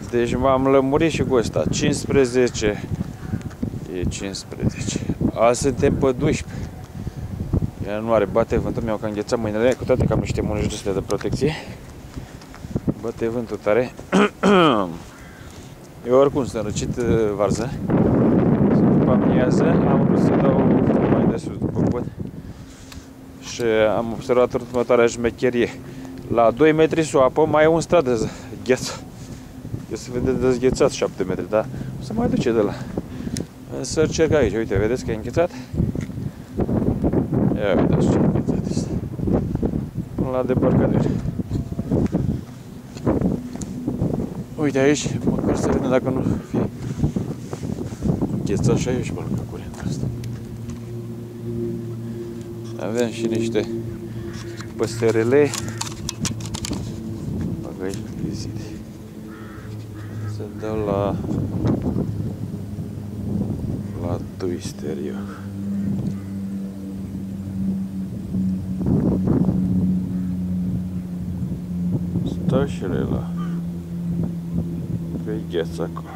Deci m-am lămurit și cu ăsta. 15. E 15. Azi suntem pe 12. Ea nu are, bate vântul, mi-au cam înghețat mâinile, cu toate că am niște mânuși de astea de protecție. Bate vântul tare. Eu oricum sunt răcit varză. După amiază am vrut să dau mai de sus după pod. Și am observat următoarea șmecherie. La 2 metri sub apă mai e un strat de gheață. Eu se vede dezghețat 7 metri, dar o să mai duce de la. Să încerc aici, uite, vedeți că e înghețat? Ia uitați ce înghețat este. Până la debarcadere. Uite aici, măcar să vedem dacă nu fie înghețat și aici pe lângă curentul ăsta. Avem și niște păsărele. Bag aici vizite. Să dau la twister eu. Stau și ele la pe gheață acolo.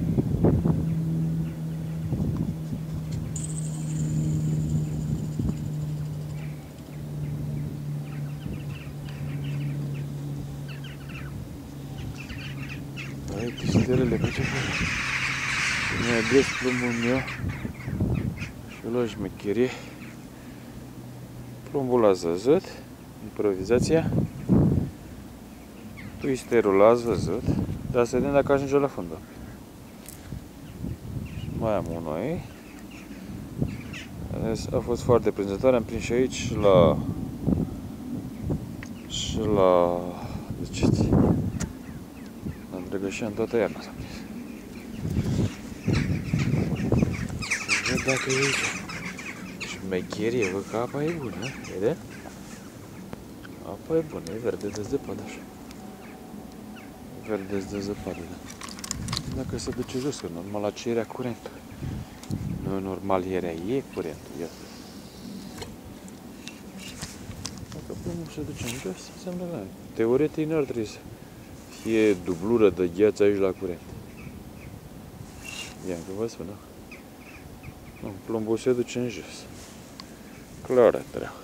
Hai, twisterele pe ce fac? Mi-a des plumbul meu și la șmecherie. Plumbul l-ați văzut, improvizația. Twisterul l-ați văzut, dar să vedem dacă ajunge la fundul. Mai am unul aici. A fost foarte prinzătoare, am prins și aici și la degeți. Am Drăgășan toată iarna s-a prins. Să văd dacă e aici. Șmecherie, văd că apa e bună, vede? Apa e bună, e verde de zăpadă așa. Verde de zăpadă, da. Dacă se duce jos, că normal la ce era curentul. Nu normal era, e curentul, iată. Dacă plumul se duce în jos, înseamnă că teoretic n-ar trebui să fie dublură de gheață aici la curent. Ia că vă spun, da? Nu, plumbul se duce în jos. Clară treabă.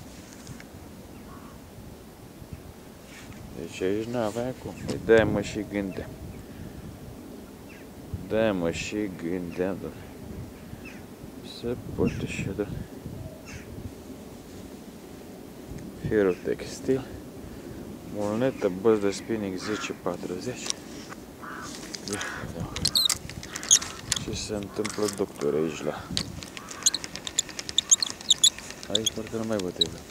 Deci aici n-avea cum. De-aia mă și gândeam. De-aia mă și gândeam, doamne. Se poate și, doamne. Fierul textil. Molnetă, băț de spinning 1040. Ia, da. Ce se întâmplă, doctor, aici la... Aici parcă nu mai bătei vânt.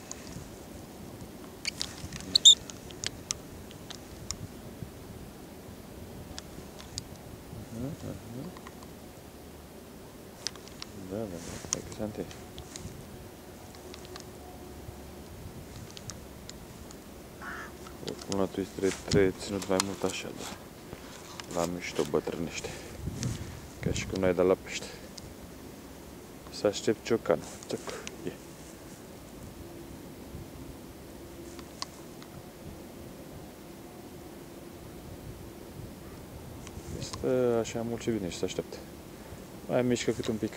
Da, excelente. Oricum la twister trebuie ținut mai mult așa, da. La mișto bătrânește. Ca și cum n-ai dat la pește. Să aștept ciocanul. Țăc, e. Stă așa mult ce vine și se așteaptă. Mai mișcă cât un pic.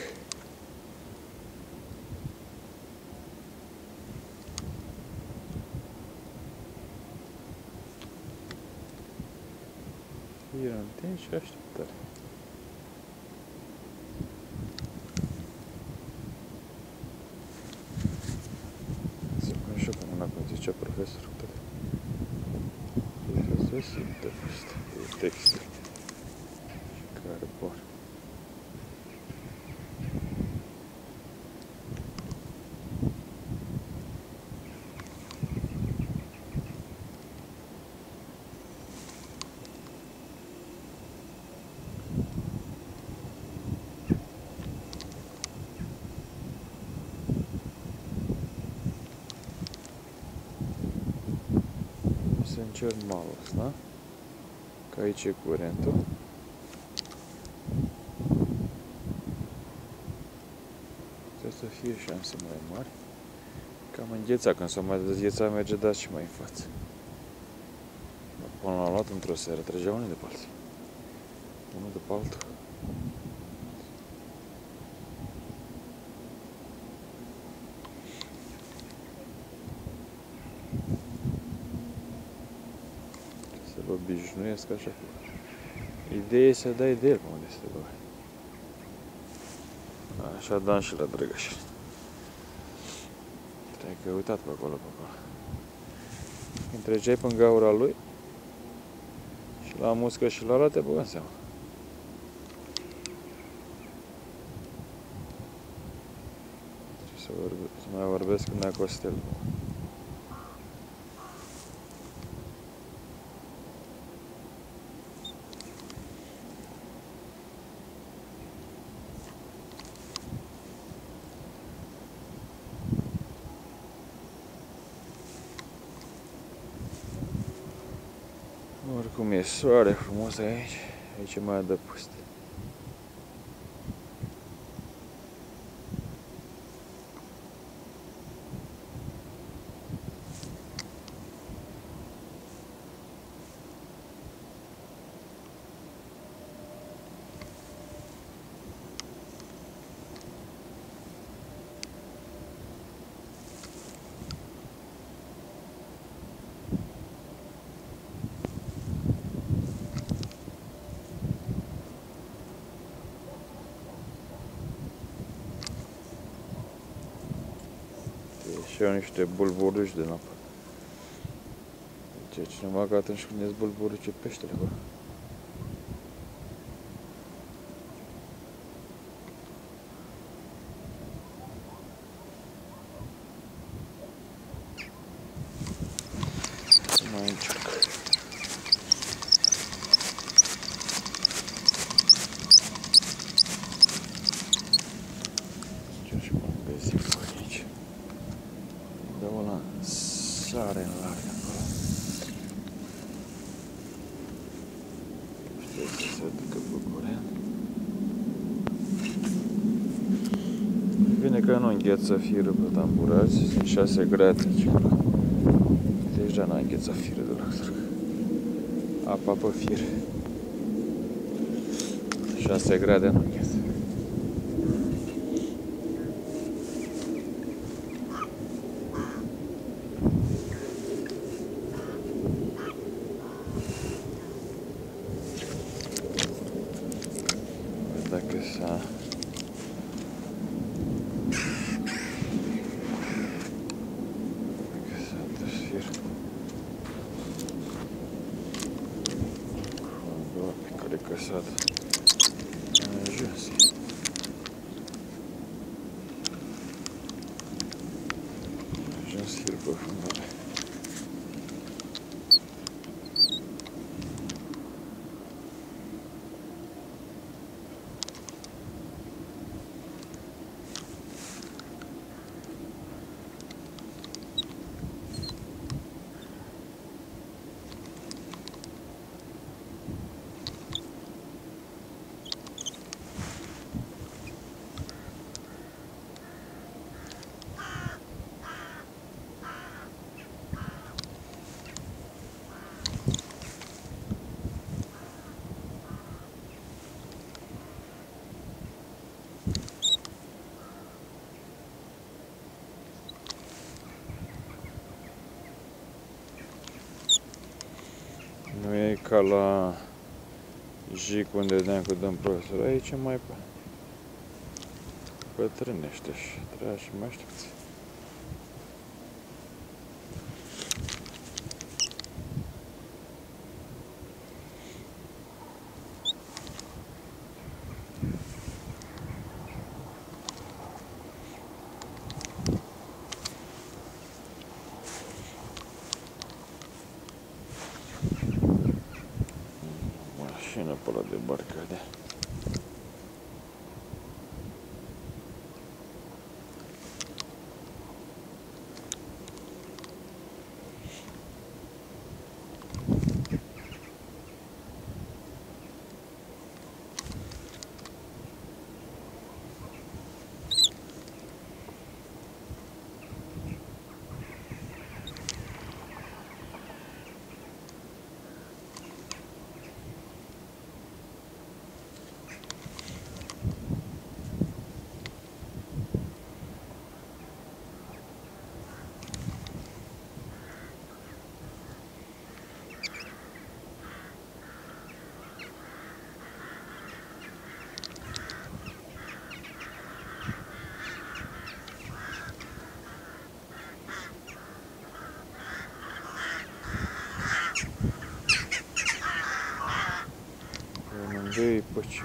Ia întins și așteptare. Să pun și eu pe mâna, cum zicea profesorul. E textil. Și carbon. Să încerc malul ăsta, că aici e curentul. Trebuie să fie șanse mai mari. Cam înghețat, când s-o mai dezghețat merge dat și mai în față. Până l-am luat într-o seară, trăgeau unii de pe alții. unul după altul. Să-l obișnuiesc așa. Ideea e să dai de el unde se bă. Așa dam și la Drăgăș. Trebuie că uitat pe acolo, pe acolo. Când treceai până gaura lui și la muscă și la ăla te băga în seama. Să mai vorbesc cu Nea Costel. Oricum e soare frumos aici, aici e mai adăpost. Și au niște bulburuși din apă. Deci cineva că atunci când ies bulburuci peștele acolo. Mai încerc. Încerc și m-am găsit pe aici. De ăla sare în larg acolo. Știu să se ducă bucurea. Bine că nu îngheță firul pe tamburați, sunt 6 grade aici. Deja n-a înghețat firul deloc. Apa pe fir. 6 grade nu îngheță. Dacă s-a dus fir. Cred că s-a ajuns. Ajuns fir pe fundale. Nu e ca la Jic unde vedeam cu domn profesor, aici mai bătrânește și trebuia și mai aștepți. Mașină pe ăla de barcade. Dă-i pe ce.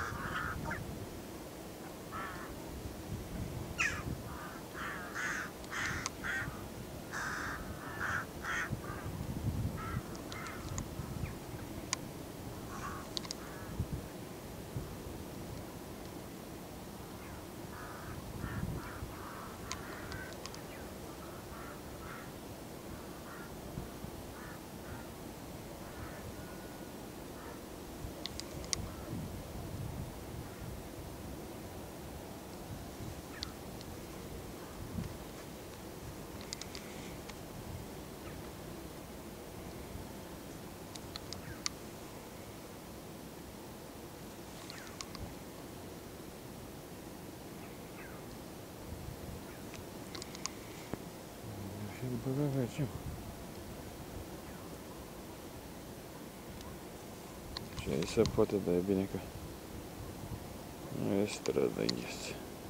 Și aici se poate, dar e bine că nu e strădă îngheț.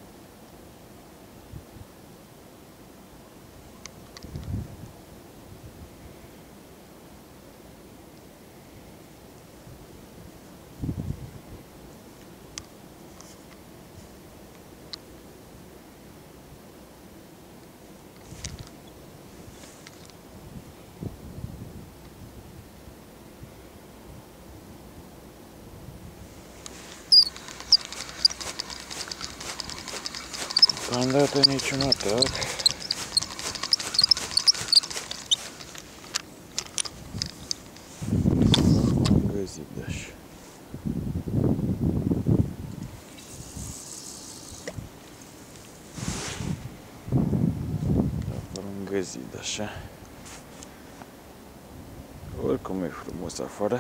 Deocamdată niciun atac. Am găsit așa. Am găsit așa. Oricum e frumos afară.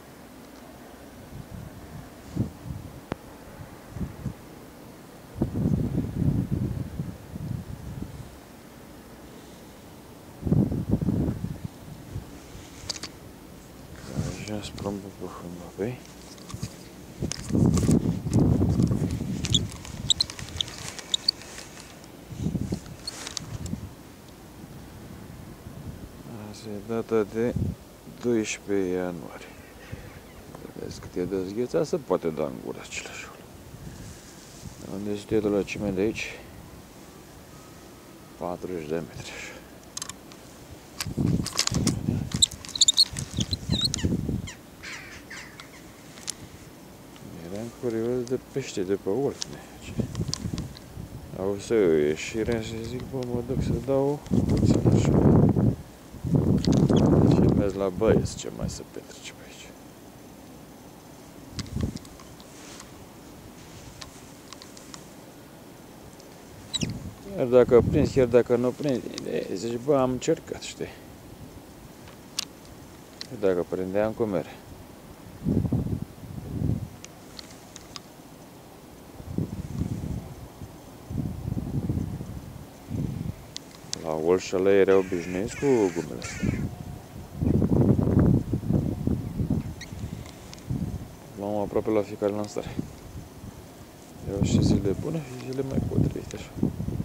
Spun pe fundul apei. Azi e data de 12 ianuarie. Vedeți cât e dezghețat, se poate da în gură același. Unde este de la cime de aici? 40 de metri. Eram curios de pește de pe Oltne. Au să o ieșire și zic, bă, mă duc să dau puțin așa. Filmez la băieți ce mai se petrece pe aici. Chiar dacă prins, chiar dacă nu prins, zici, bă, am încercat, știi? Dacă prindeam cu mere. La Olșălă era obișnuiți cu gumele astea. L-am aproape la fiecare lansare. Erau și zile bune și zile mai potrivite așa.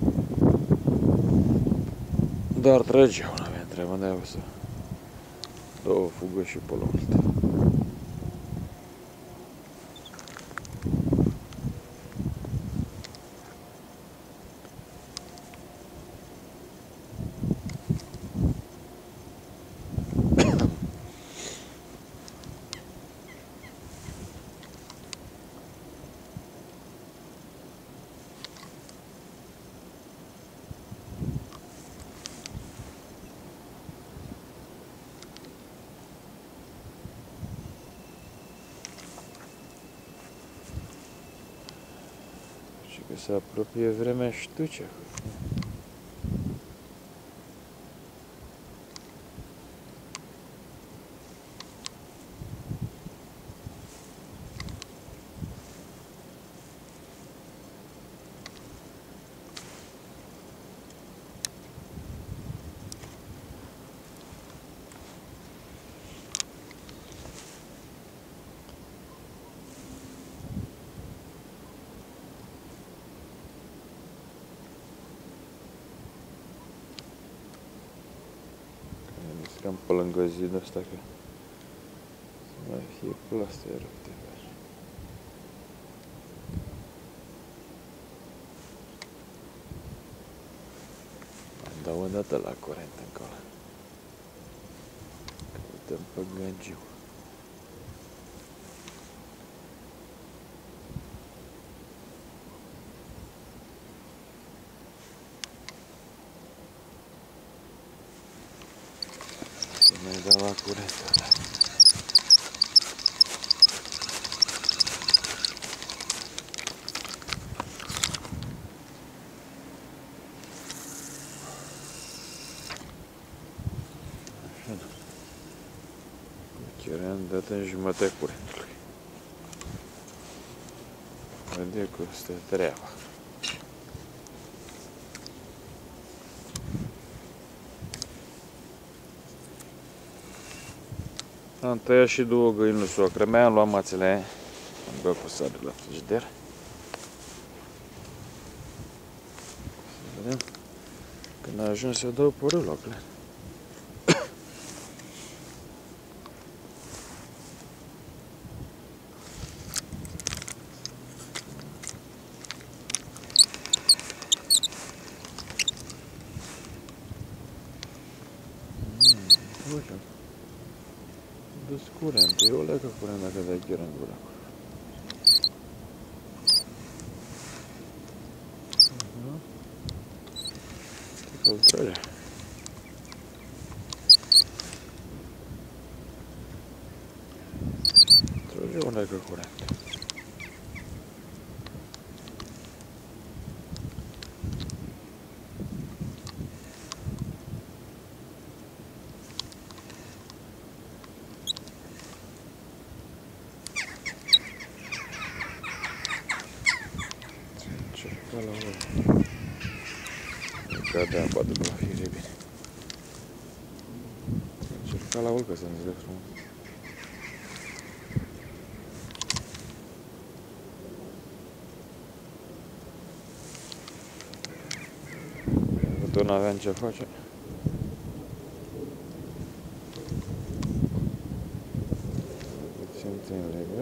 Dar trăgeau, n-avea treabă, de-aia o să dă o fugă și pe la altă. Că se apropie vremea ștucea. Cam pe lângă zidul ăsta, că să mai fie plastere. dată la curent încolo. Căutăm pe Găgiu. Se mai dă la curent ăla. Chiar am dat în jumătatea curentului. Vede cum stă treaba. Am tăiat și două găini lui soacră mea, am luat mațele aia, am băgat cu sare la frigider. Să vedem. Când a ajuns să dau pe râlocle. Uite. Dus curent, eu lecă curent dacă dai chiar în gură. Că-l trage. Trage o lecă curent. Încerca la urmă. Cade apa după fire bine. Încerca la urcă să ne zică frumos. Tot n-aveam ce face. Puțin țin legă.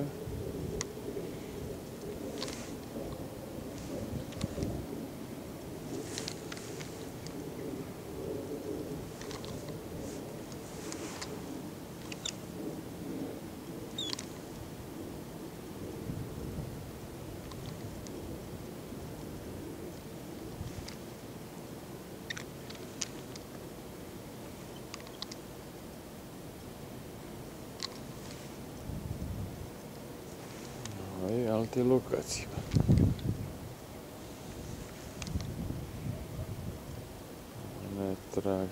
Ai alte locații. Ne trag.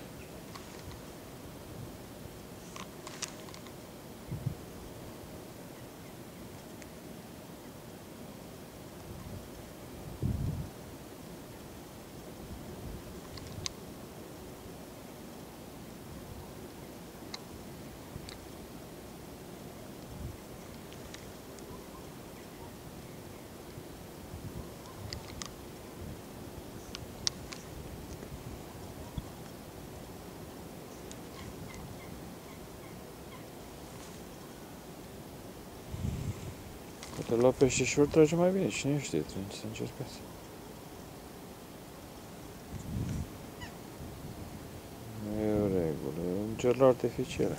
Poate la peștișor trage mai bine, cine știe, trebuie să încercați. Nu e o regulă, e un cer artificial.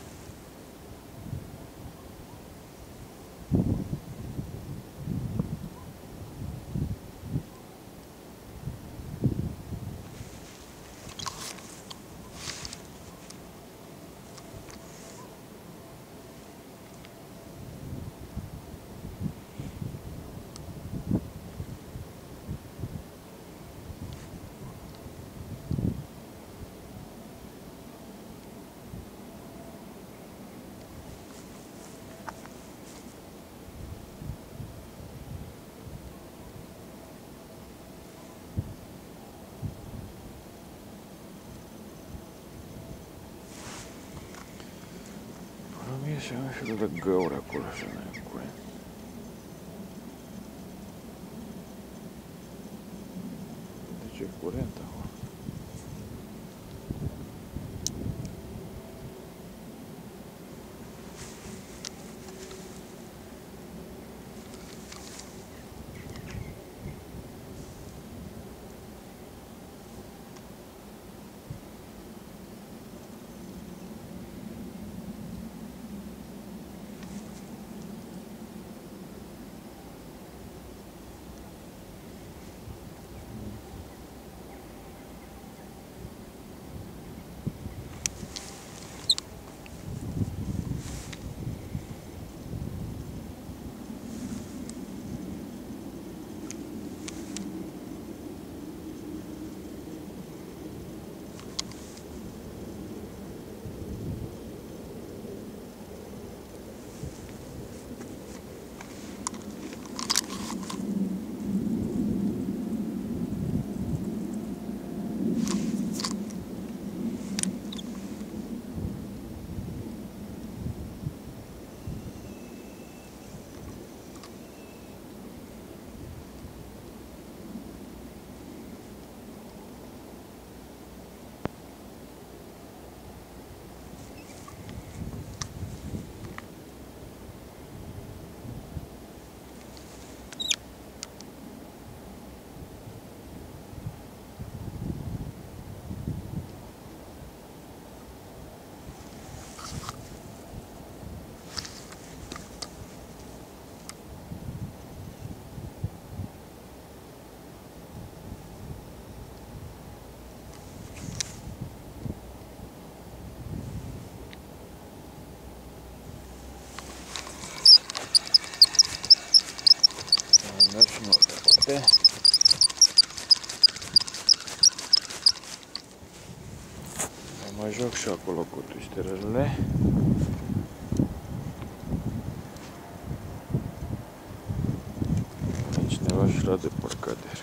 Și am un fel de găuri acolo și nu e curent. De ce e curent acolo? mergi în altă parte. Mai joc și acolo cu twisterările. Cineva și la de parcadere.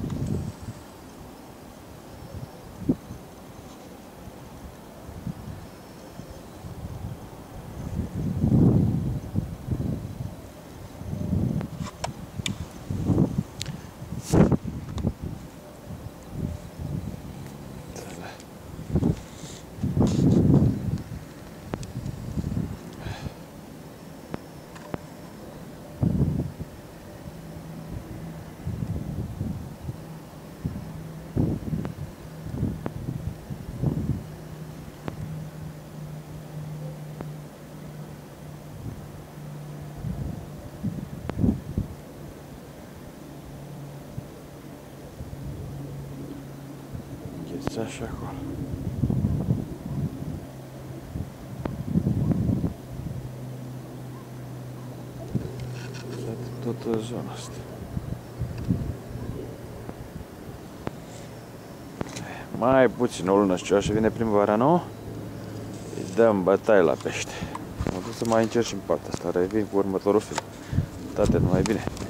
Așa acolo. Tot zona asta. Mai puțin o lună și ceva și vine primăvara nouă. Îi dăm bătaie la pește. Mă duc să mai încerc și în partea asta. Revin cu următorul film. Toate numai bine.